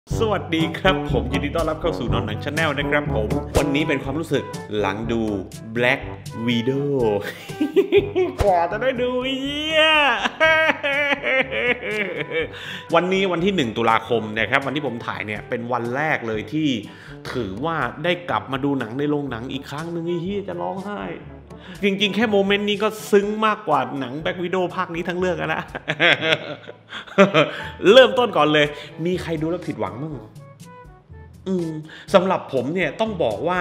สวัสดีครับผมยินดีต้อนรับเข้าสู่นอนหนังชาแนลนะครับผมวันนี้เป็นความรู้สึกหลังดู Black Widow กว่าจะได้ดูเยี่ยวันนี้วันที่1 ตุลาคมนะครับวันที่ผมถ่ายเนี่ยเป็นวันแรกเลยที่ถือว่าได้กลับมาดูหนังในโรงหนังอีกครั้งหนึ่งที่จะร้องไห้จริงๆแค่โมเมนต์นี้ก็ซึ้งมากกว่าหนัง Black Widow ภาคนี้ทั้งเรื่องแล้ว เริ่มต้นก่อนเลยมีใครดูแล้วผิดหวังบ้างสำหรับผมเนี่ยต้องบอกว่า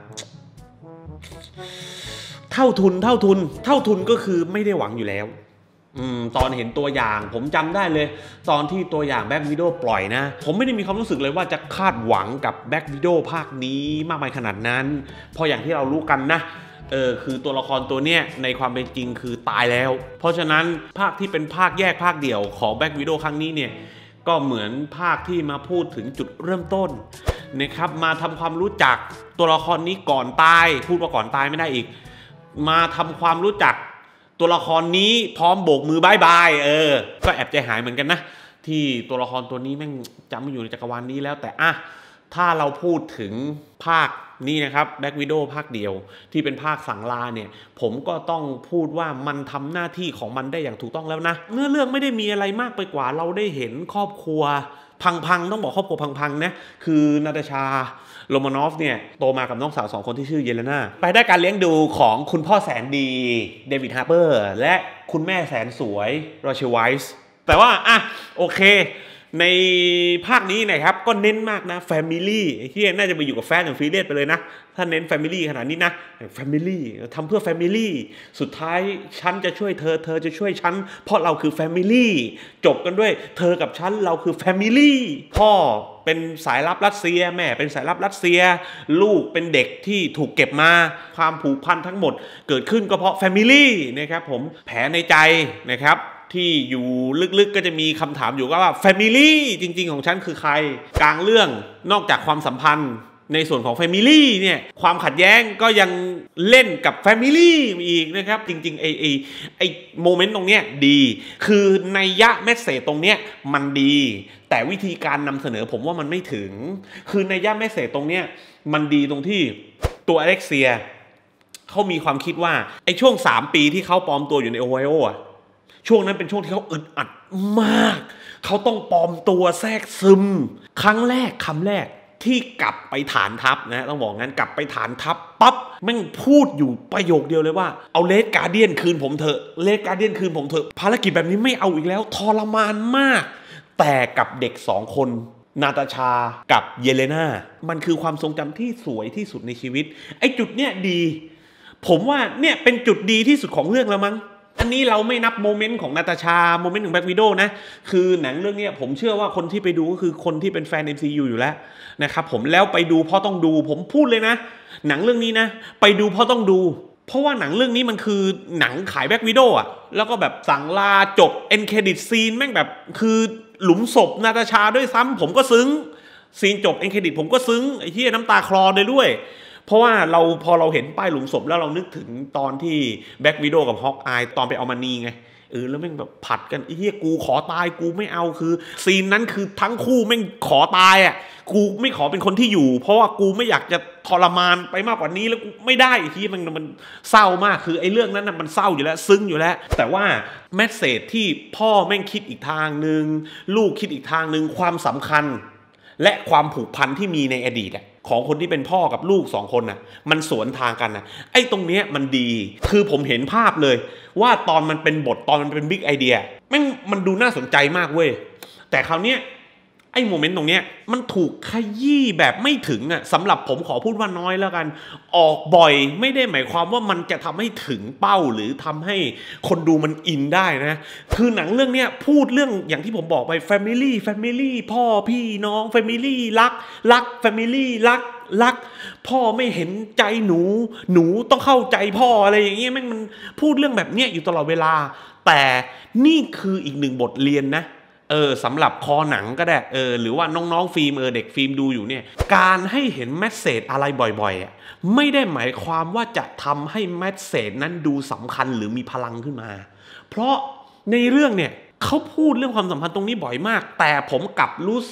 เท่าทุนก็คือไม่ได้หวังอยู่แล้วตอนเห็นตัวอย่างผมจำได้เลยตอนที่ตัวอย่าง Black Widow ปล่อยนะผมไม่ได้มีความรู้สึกเลยว่าจะคาดหวังกับ Black Widow ภาคนี้มากมายขนาดนั้นเพราะอย่างที่เรารู้กันนะคือตัวละครตัวเนี้ยในความเป็นจริงคือตายแล้วเพราะฉะนั้นภาคที่เป็นภาคแยกภาคเดี่ยวของ Black Widow ครั้งนี้เนี่ยก็เหมือนภาคที่มาพูดถึงจุดเริ่มต้นนะครับมาทำความรู้จักตัวละครนี้ก่อนตายพูดว่าก่อนตายไม่ได้อีกมาทำความรู้จักตัวละครนี้พร้อมโบกมือบายบายก็แอบใจหายเหมือนกันนะที่ตัวละครตัวนี้แม่งจำไม่อยู่ในจักรวาลนี้แล้วแต่ถ้าเราพูดถึงภาคนี้นะครับ Black Widow ภาคเดียวที่เป็นภาคสั่งลาเนี่ยผมก็ต้องพูดว่ามันทำหน้าที่ของมันได้อย่างถูกต้องแล้วนะเนื้อเรื่องไม่ได้มีอะไรมากไปกว่าเราได้เห็นครอบครัวพังต้องบอกครอบครัวพังนะคือนาตาชาโรมานอฟเนี่ยโตมากับน้องสาว2 คนที่ชื่อเยเลนาไปได้การเลี้ยงดูของคุณพ่อแสนดีเดวิดฮาร์เปอร์และคุณแม่แสนสวยโรเชลไวส์แต่ว่าโอเคในภาคนี้นะครับก็เน้นมากนะ Family ที่น่าจะไปอยู่กับแฟนของฟีเลียสไปเลยนะถ้าเน้น Family ขนาดนี้นะ Family ทำเพื่อ Family สุดท้ายฉันจะช่วยเธอเธอจะช่วยฉันเพราะเราคือ Family จบกันด้วยเธอกับฉันเราคือ Family พ่อเป็นสายลับรัสเซียแม่เป็นสายลับรัสเซียลูกเป็นเด็กที่ถูกเก็บมาความผูกพันทั้งหมดเกิดขึ้นก็เพราะ Family นะครับผมแผลในใจนะครับที่อยู่ลึกๆก็จะมีคำถามอยู่ว่า Family จริงๆของฉันคือใครกลางเรื่องนอกจากความสัมพันธ์ในส่วนของ Family เนี่ยความขัดแย้งก็ยังเล่นกับ Family อีกนะครับจริงๆไอโมเมนต์ตรงเนี้ยดีคือนัยยะเมสเสจตรงเนี้ยมันดีแต่วิธีการนำเสนอผมว่ามันไม่ถึงคือนัยยะเมสเสจตรงเนี้ยมันดีตรงที่ตัวอเล็กเซียเขามีความคิดว่าไอช่วง3 ปีที่เขาปลอมตัวอยู่ในโอไฮโอช่วงนั้นเป็นช่วงที่เขาอึดอัดมากเขาต้องปลอมตัวแทรกซึมคำแรกที่กลับไปฐานทัพนะต้องบอกงั้นกลับไปฐานทัพปั๊บแม่งพูดอยู่ประโยคเดียวเลยว่าเอาเลดการ์เดียนคืนผมเถอะเลดการ์เดียนคืนผมเถอะภารกิจแบบนี้ไม่เอาอีกแล้วทรมานมากแต่กับเด็ก2 คนนาตาชากับเยเลนามันคือความทรงจำที่สวยที่สุดในชีวิตไอ้จุดเนี้ยดีผมว่าเนี่ยเป็นจุดดีที่สุดของเรื่องแล้วมั้งอันนี้เราไม่นับโมเมนต์ของนาตาชาโมเมนต์ของแบ็ควิโดว์นะคือหนังเรื่องนี้ผมเชื่อว่าคนที่ไปดูก็คือคนที่เป็นแฟน MCU อยู่แล้วนะครับผมแล้วไปดูเพราะต้องดูผมพูดเลยนะหนังเรื่องนี้นะไปดูเพราะต้องดูเพราะว่าหนังเรื่องนี้มันคือหนังขายแบ็ควิโดว์แล้วก็แบบสั่งลาจบเอ็นเครดิตซีนแม่งแบบคือหลุมศพนาตาชาด้วยซ้ำผมก็ซึ้งซีนจบเอ็นเครดิตผมก็ซึ้งไอ้เหี้ยน้ำตาคลอเลยด้วยเพราะว่าพอเราเห็นป้ายหลุมศพแล้วเรานึกถึงตอนที่แบ็ควิโดว์กับฮอกอายตอนไปเอามานีไงแล้วแม่งแบบผัดกันไอ้เหี้ยกูขอตายกูไม่เอาคือซีนนั้นคือทั้งคู่แม่งขอตายกูไม่ขอเป็นคนที่อยู่เพราะว่ากูไม่อยากจะทรมานไปมากกว่านี้แล้วกูไม่ได้ไอ้เหี้ยมันเศร้ามากคือไอ้เรื่องนั้นมันเศร้าอยู่แล้วซึ้งอยู่แล้วแต่ว่าแมสเสจที่พ่อแม่งคิดอีกทางนึงลูกคิดอีกทางนึงความสำคัญและความผูกพันที่มีในอดีตของคนที่เป็นพ่อกับลูก2 คนมันสวนทางกันไอ้ตรงเนี้ยมันดีคือผมเห็นภาพเลยว่าตอนมันเป็นบทตอนมันเป็นบิ๊กไอเดียมันดูน่าสนใจมากเว้ยแต่คราวเนี้ยไอ้โมเมนต์ตรงเนี้ยมันถูกขยี้แบบไม่ถึงสำหรับผมขอพูดว่าน้อยแล้วกันออกบ่อยไม่ได้หมายความว่ามันจะทำให้ถึงเป้าหรือทำให้คนดูมันอินได้นะคือหนังเรื่องเนี้ยพูดเรื่องอย่างที่ผมบอกไป Family พ่อพี่น้อง Family รัก Family รักพ่อไม่เห็นใจหนูต้องเข้าใจพ่ออะไรอย่างเงี้ยมันพูดเรื่องแบบเนี้ยอยู่ตลอดเวลาแต่นี่คืออีก1 บทเรียนนะสำหรับคอหนังก็ได้หรือว่าน้องๆฟิล์มเด็กฟิล์มดูอยู่เนี่ยการให้เห็นแมสเสจอะไรบ่อยๆไม่ได้หมายความว่าจะทำให้แมสเสจนั้นดูสำคัญหรือมีพลังขึ้นมาเพราะในเรื่องเนี่ยเขาพูดเรื่องความสัมพันธ์ตรงนี้บ่อยมากแต่ผมกลับรู้สึก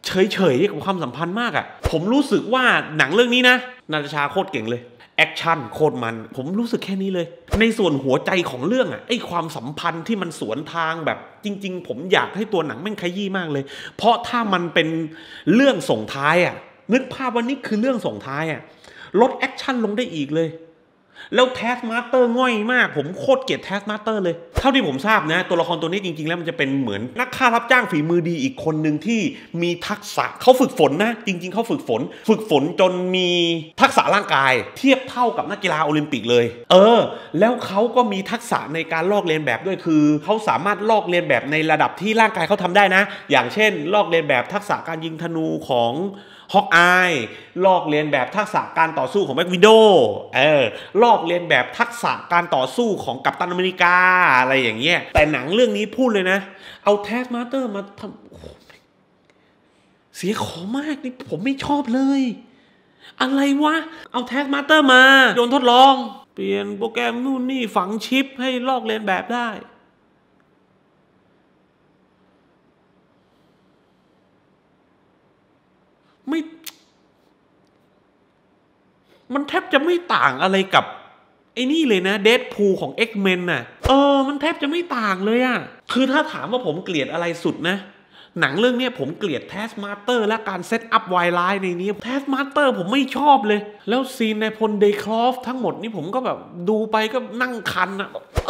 เฉยๆกับความสัมพันธ์มากอะผมรู้สึกว่าหนังเรื่องนี้นะนาตาชาโคตรเก่งเลยแอคชั่นโคตรมันผมรู้สึกแค่นี้เลยในส่วนหัวใจของเรื่องอะไอ้ความสัมพันธ์ที่มันสวนทางแบบจริงๆผมอยากให้ตัวหนังแม่งขยี้มากเลยเพราะถ้ามันเป็นเรื่องส่งท้ายอะนึกภาพว่านี่คือเรื่องส่งท้ายอะลดแอคชั่นลงได้อีกเลยแล้วแทสมาสเตอร์ง่อยมากผมโคตรเกลียดแทสมาสเตอร์เลยเท่าที่ผมทราบนะตัวละครตัวนี้จริงๆแล้วมันจะเป็นเหมือนนักฆ่ารับจ้างฝีมือดีอีกคนหนึ่งที่มีทักษะเขาฝึกฝนนะจริงๆเขาฝึกฝนจนมีทักษะร่างกายเทียบเท่ากับนักกีฬาโอลิมปิกเลยแล้วเขาก็มีทักษะในการลอกเลียนแบบด้วยคือเขาสามารถลอกเลียนแบบในระดับที่ร่างกายเขาทำได้นะอย่างเช่นลอกเลียนแบบทักษะการยิงธนูของฮอกอายลอกเลียนแบบทักษะการต่อสู้ของแบ็ควิโดลอกเลียนแบบทักษะการต่อสู้ของกัปตันอเมริกาอะไรอย่างเงี้ยแต่หนังเรื่องนี้พูดเลยนะเอาแทสมาสเตอร์มาทำเสียของมากนี่ผมไม่ชอบเลยอะไรวะเอาแทสมาสเตอร์มาโดนทดลองเปลี่ยนโปรแกรมนู่นนี่ฝังชิปให้ลอกเลียนแบบได้ไม่มันแทบจะไม่ต่างอะไรกับไอ้นี่เลยนะเดดพูลของ X-Men น่ะมันแทบจะไม่ต่างเลยอ่ะคือถ้าถามว่าผมเกลียดอะไรสุดนะหนังเรื่องนี้ผมเกลียดแทสมาสเตอร์และการเซตอัพไวไลน์ในนี้แทสมาสเตอร์ผมไม่ชอบเลยแล้วซีนในพลเดคลอฟทั้งหมดนี่ผมก็แบบดูไปก็นั่งคันอ่ะ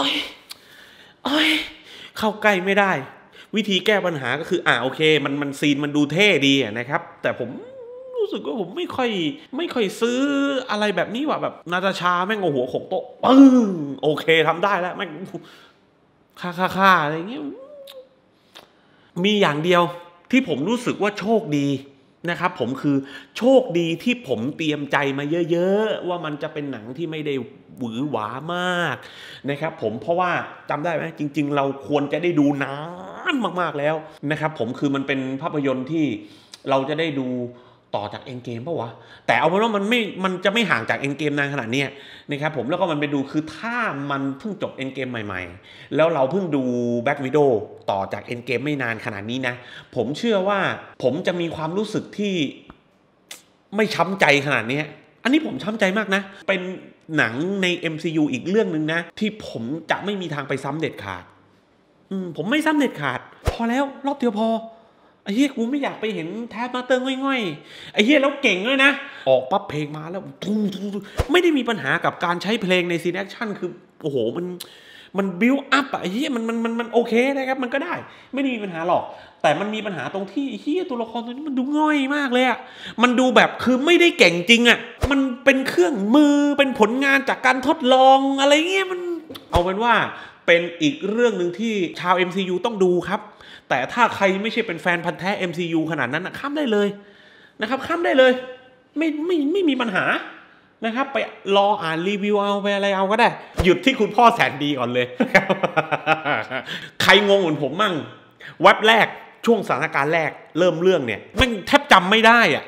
เข้าใกล้ไม่ได้วิธีแก้ปัญหาก็คือโอเคมันซีนมันดูเท่ดีนะครับแต่ผมรู้สึกว่าผมไม่ค่อยซื้ออะไรแบบนี้ว่ะแบบนาตาชาแม่งเอาหัวโขกโต๊ะโอเคทำได้แล้วแม่งค่าอะไรเงี้ยมีอย่างเดียวที่ผมรู้สึกว่าโชคดีนะครับผมคือโชคดีที่ผมเตรียมใจมาเยอะๆว่ามันจะเป็นหนังที่ไม่ได้หวือหวามากนะครับผมเพราะว่าจำได้ไหมจริงๆเราควรจะได้ดูนานมากๆแล้วนะครับผมคือมันเป็นภาพยนตร์ที่เราจะได้ดูต่อจากเอ็นเกมป่ะวะแต่เอาเป็นว่ามันจะไม่ห่างจากเอ็นเกมนานขนาดนี้นะครับผมแล้วก็มันไปดูคือถ้ามันเพิ่งจบเอ็นเกมใหม่ๆแล้วเราเพิ่งดูแบ็ควิโดว์ต่อจากเอ็นเกมไม่นานขนาดนี้นะผมเชื่อว่าผมจะมีความรู้สึกที่ไม่ช้ำใจขนาดนี้อันนี้ผมช้ำใจมากนะเป็นหนังใน MCU อีกเรื่องนึงนะที่ผมจะไม่มีทางไปซ้ำเด็ดขาดผมไม่ซ้ำเด็ดขาดพอแล้วรอบเดียวพอไอ้เหี้ยกูไม่อยากไปเห็นแทสมาสเตอร์ง่อยๆไอ้เหี้ยแล้วเก่งด้วยนะออกปั๊บเพลงมาแล้วไม่ได้มีปัญหากับการใช้เพลงในซีนแอคชั่นคือโอ้โหมันบิวอัพอะไอ้เหี้ยมันโอเคนะครับมันก็ได้ไม่ได้มีปัญหาหรอกแต่มันมีปัญหาตรงที่ไอ้เหี้ยตัวละครตัวนี้มันดูง่อยมากเลยอะมันดูแบบคือไม่ได้เก่งจริงอะมันเป็นเครื่องมือเป็นผลงานจากการทดลองอะไรเงี้ยมันเอาเป็นว่าเป็นอีกเรื่องนึงที่ชาว MCU ต้องดูครับแต่ถ้าใครไม่ใช่เป็นแฟนพันธุ์แท้ MCU ขนาดนั้นข้ามได้เลยนะครับข้ามได้เลยไม่มีปัญหานะครับไปรออ่านรีวิวเอาไปอะไรเอาก็ได้หยุดที่คุณพ่อแสนดีก่อนเลย ใครงงเหมือนผมมั่งเว็บแรกช่วงสถานการณ์แรกเริ่มเรื่องเนี่ยมันแทบจำไม่ได้อ่ะ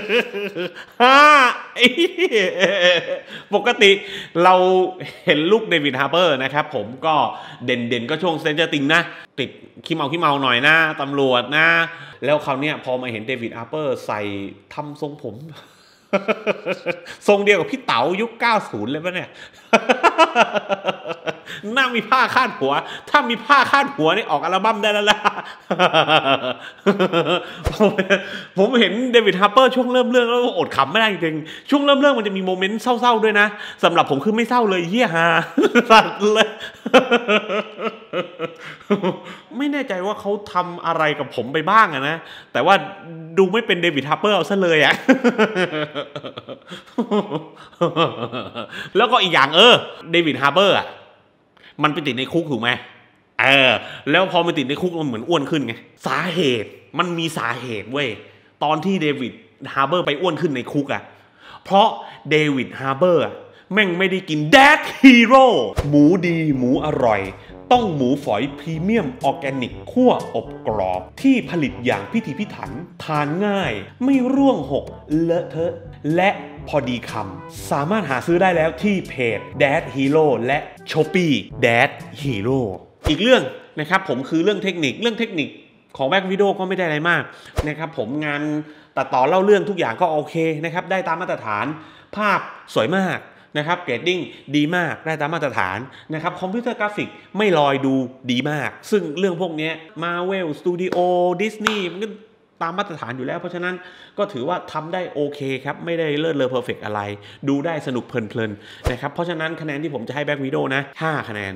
ปกติเราเห็นลูกเดวิดฮาร์เปอร์นะครับผมก็เด่นก็ช่วงเซนเจอร์ติงนะติดขี้เมาหน่อยนะตำรวจนะแล้วคราวนี้พอมาเห็นเดวิดฮาร์เปอร์ใส่ทำทรงผมทรงเดียวกับพี่เต๋ายุค 90 เลยป่ะเนี่ยน่ามีผ้าคาดหัวถ้ามีผ้าคาดหัวนี่ออกอัลบั้มได้แล้วล่ะผมเห็นเดวิดฮาร์เปอร์ช่วงเริ่มเรื่องแล้วอดขำไม่ได้จริงช่วงเริ่มเรื่องมันจะมีโมเมนต์เศร้าๆด้วยนะสำหรับผมคือไม่เศร้าเลยเหี้ยฮาสัตว์เลยไม่แน่ใจว่าเขาทำอะไรกับผมไปบ้างอะนะแต่ว่าดูไม่เป็นเดวิดฮาร์เปอร์เอาซะเลยอะแล้วก็อีกอย่างเดวิดฮาร์เปอร์อะมันไปติดในคุกถูกไหมแล้วพอมันติดในคุกมันเหมือนอ้วนขึ้นไงสาเหตุมันมีสาเหตุเว้ยตอนที่เดวิดฮาร์เปอร์ไปอ้วนขึ้นในคุกอะเพราะเดวิดฮาร์เปอร์อะแม่งไม่ได้กินแดกฮีโร่หมูดีหมูอร่อยต้องหมูฝอยพรีเมียมออร์แกนิกคั่วอบกรอบที่ผลิตอย่างพิถีพิถันทานง่ายไม่ร่วงหกเลอะเทอะและพอดีคำสามารถหาซื้อได้แล้วที่เพจ Dad Hero และ Shopee Dad Hero อีกเรื่องนะครับผมคือเรื่องเทคนิคของแบ็กวิดโอก็ไม่ได้อะไรมากนะครับผมงานตัดต่อเล่าเรื่องทุกอย่างก็โอเคนะครับได้ตามมาตรฐานภาพสวยมากนะครับเกรดดิ้งดีมากได้ตามมาตรฐานนะครับคอมพิวเตอร์กราฟิกไม่ลอยดูดีมากซึ่งเรื่องพวกนี้ Marvel Studio Disney มันก็ตามมาตรฐานอยู่แล้วเพราะฉะนั้นก็ถือว่าทำได้โอเคครับไม่ได้เลิศเลอเพอร์เฟกต์อะไรดูได้สนุกเพลินๆนะครับเพราะฉะนั้นคะแนนที่ผมจะให้แบ็กวิดโอนะ5 คะแนน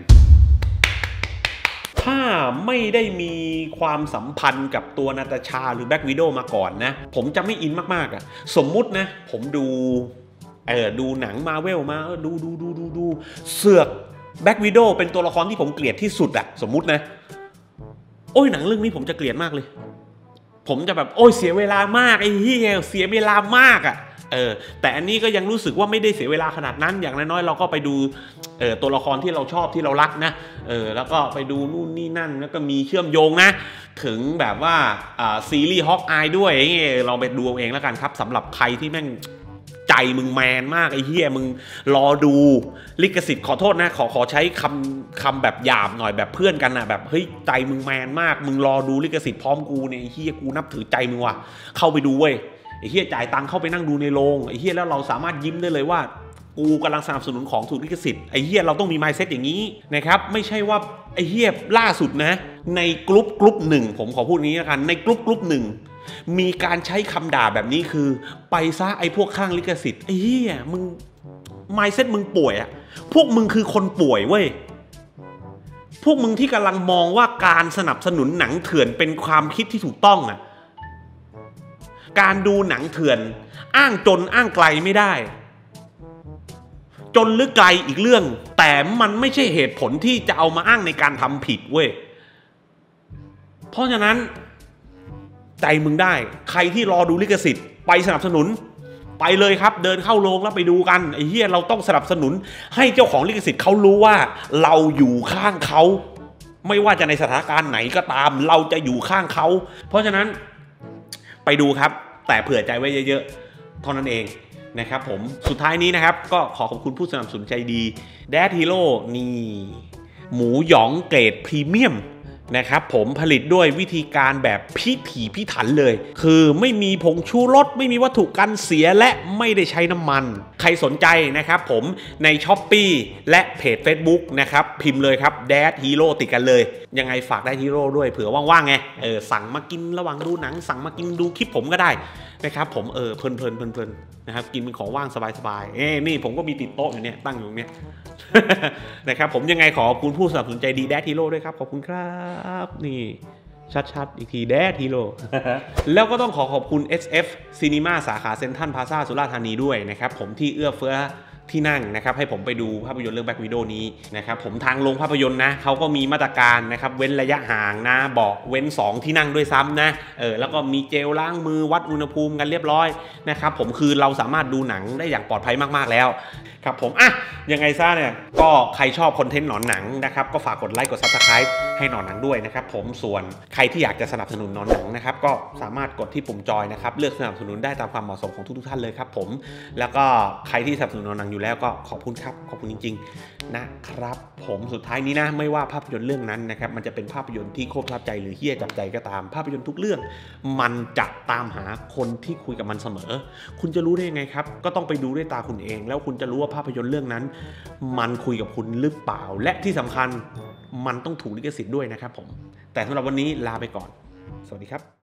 ถ้าไม่ได้มีความสัมพันธ์กับตัวนาตาชาหรือแบ็กวิดโอมาก่อนนะผมจะไม่อินมากๆอ่ะสมมุตินะผมดูหนังมาเวลมาดูเสือกแบ็กวิดโอเป็นตัวละครที่ผมเกลียดที่สุดอะสมมุตินะโอ้ยหนังเรื่องนี้ผมจะเกลียดมากเลยผมจะแบบโอ้ยเสียเวลามากไอ้เหี้ยเสียเวลามากอะแต่อันนี้ก็ยังรู้สึกว่าไม่ได้เสียเวลาขนาดนั้นอย่างน้อยๆเราก็ไปดูตัวละครที่เราชอบที่เรารักนะแล้วก็ไปดูนู่นนี่นั่นแล้วก็มีเชื่อมโยงนะถึงแบบว่าซีรีส์ฮอกอายด้วยเราไปดูเองแล้วกันครับสำหรับใครที่แม่งใจมึงแมนมากไอ้เหี้ยมึงรอดูลิขสิทธิ์ขอโทษนะขอใช้คำแบบหยาบหน่อยแบบเพื่อนกันนะแบบเฮ้ยใจมึงแมนมากมึงรอดูลิขสิทธิ์พร้อมกูเนี่ยไอ้เหี้ยกูนับถือใจมึงว่ะเข้าไปดูเว้ยไอ้เหี้ยจ่ายตังค์เข้าไปนั่งดูในโรงไอ้เหี้ยแล้วเราสามารถยิ้มได้เลยว่ากูกำลังสนับสนุนของถูกลิขสิทธิ์ไอ้เหี้ยเราต้องมี mindset อย่างนี้นะครับไม่ใช่ว่าไอ้เหี้ยล่าสุดนะในกลุ่มหนึ่งผมขอพูดนี้ละกันในกลุ่มหนึ่งมีการใช้คำด่าแบบนี้คือไปซะไอ้พวกข้างลิขสิทธิ์ไอ้เหี้ยมึง mindset มึงป่วยอะพวกมึงคือคนป่วยเว้ยพวกมึงที่กำลังมองว่าการสนับสนุนหนังเถื่อนเป็นความคิดที่ถูกต้องอะการดูหนังเถื่อนอ้างจนอ้างไกลไม่ได้จนหรือไกลอีกเรื่องแต่มันไม่ใช่เหตุผลที่จะเอามาอ้างในการทำผิดเว้ยเพราะฉะนั้นใจมึงได้ใครที่รอดูลิขสิทธิ์ไปสนับสนุนไปเลยครับเดินเข้าโรงแล้วไปดูกันไอ้เหี้ยเราต้องสนับสนุนให้เจ้าของลิขสิทธิ์เขารู้ว่าเราอยู่ข้างเขาไม่ว่าจะในสถานการณ์ไหนก็ตามเราจะอยู่ข้างเขาเพราะฉะนั้นไปดูครับแต่เผื่อใจไว้เยอะๆเท่านั้นเองนะครับผมสุดท้ายนี้นะครับก็ขอบคุณผู้สนับสนุนใจดีแดดฮีโร่นี่หมูหยองเกรดพรีเมียมนะครับผมผลิตด้วยวิธีการแบบพิถีพิถันเลยคือไม่มีผงชูรสไม่มีวัตถุกันเสียและไม่ได้ใช้น้ำมันใครสนใจนะครับผมใน Shopee และเพจ Facebook นะครับพิมพ์เลยครับแดดฮีโร่ติดกันเลยยังไงฝากแดดฮีโร่ด้วยเผื่อว่างๆไงสั่งมากินระหว่างดูหนังสั่งมากินดูคลิปผมก็ได้นะครับผมเพลินนะครับกินเป็นของว่างสบายๆนี่ผมก็มีติดโต๊ะอยู่เนี่ยตั้งอยู่ตรงเนี้ย นะครับผมยังไงขอบคุณผู้สนับสนุนใจดีแดดฮีโร่ด้วยครับขอบคุณครับนี่ชัดๆอีกทีแดดฮีโร่ แล้วก็ต้องขอบคุณ SF Cinema สาขาเซ็นทรัลพลาซ่าสุราษฎร์ธานีด้วยนะครับผมที่เอื้อเฟื้อที่นั่งนะครับให้ผมไปดูภาพยนตร์เรื่องแบ็ควิดโอนี้นะครับผมทางโรงภาพยนตร์นะเขาก็มีมาตรการนะครับเว้นระยะห่างนะบอกเว้น2ที่นั่งด้วยซ้ำนะแล้วก็มีเจลล้างมือวัดอุณหภูมิกันเรียบร้อยนะครับผมคือเราสามารถดูหนังได้อย่างปลอดภัยมากๆแล้วครับผมยังไงซะเนี่ยก็ใครชอบคอนเทนต์หนอนหนังนะครับก็ฝากกดไลค์กด Subscribe ให้หนอนหนังด้วยนะครับผมส่วนใครที่อยากจะสนับสนุนหนอนหนังนะครับก็สามารถกดที่ปุ่มจอยนะครับเลือกสนับสนุนได้ตามความเหมาะสมของทุกท่านเลยครับผมแล้วก็ใครที่สนับสนุนหนอนหนังอยู่แล้วก็ขอบคุณครับขอบคุณจริงๆนะครับผมสุดท้ายนี้นะไม่ว่าภาพยนตร์เรื่องนั้นนะครับมันจะเป็นภาพยนตร์ที่โคตรประทับใจหรือเฮี้ยจับใจก็ตามภาพยนตร์ทุกเรื่องมันจะตามหาคนที่คุยกับมันเสมอคุณจะรู้ได้ยังไงครับก็ต้องไปดูด้วยตาคุณเองแล้วคุณจะรู้ว่าภาพยนตร์เรื่องนั้นมันคุยกับคุณหรือเปล่าและที่สำคัญมันต้องถูกลิขสิทธิ์ด้วยนะครับผมแต่สำหรับวันนี้ลาไปก่อนสวัสดีครับ